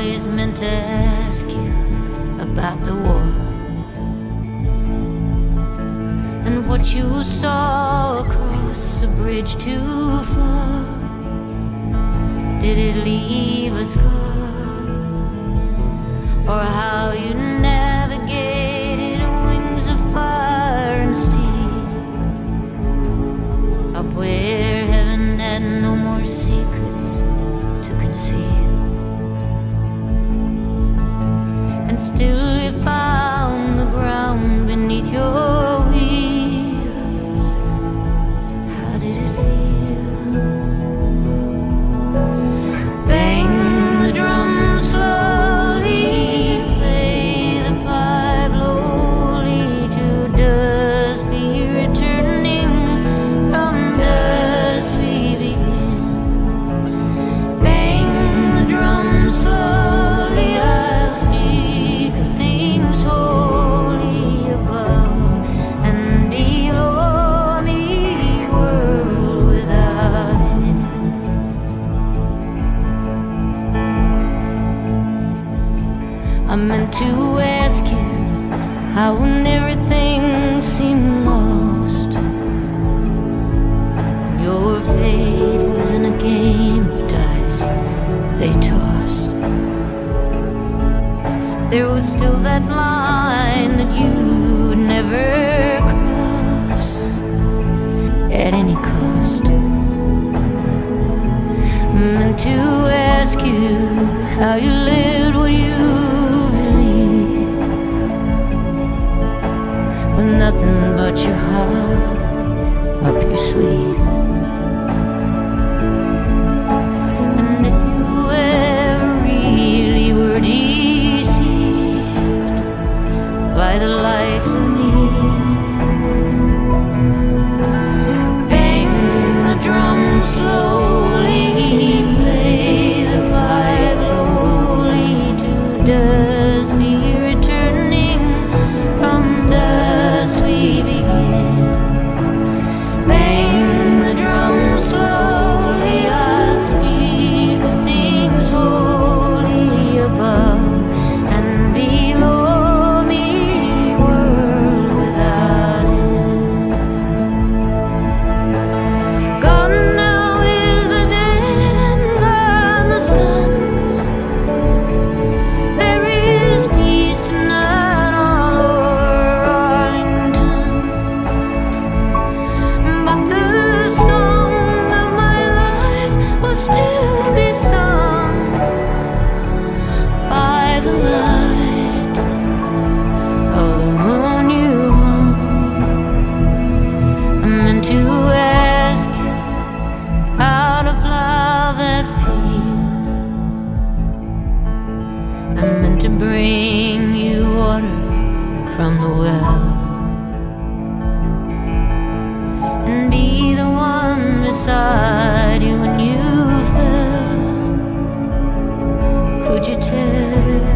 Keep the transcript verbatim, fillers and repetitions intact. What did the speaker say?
always meant to ask you about the war and what you saw across the bridge too far. Did it leave a scar, or how you navigated wings of fire and steel up where heaven had no more secrets to conceal? And still you found the ground beneath your wheels. How did it feel? Bang the drum slowly, play the pipe lowly, to dust be returning, from dust we begin. Bang the drum slowly, I speak of things holy above and below me, world without end. I meant to ask you how when everything seemed lost, your fate was in a game of dice they tossed. There was still that line that you would never cross at any cost. Meant to ask you how you lived what you believed, with nothing but your heart up your sleeve. And if you ever really were deceived by the likes of me, bang the drum slowly, play the pipe lowly, to dust be returning, from dust we begin. Bang the drum slowly, I speak of things holy above and below me, world without end. Gone now is the dead, gone the sun. There is peace tonight all over Arlington, but the song of my life will still be sung by the light of the moon you hung. I meant to ask you how to plow that field. I meant to bring you water from the well, and be the one beside you when you fell. Could you tell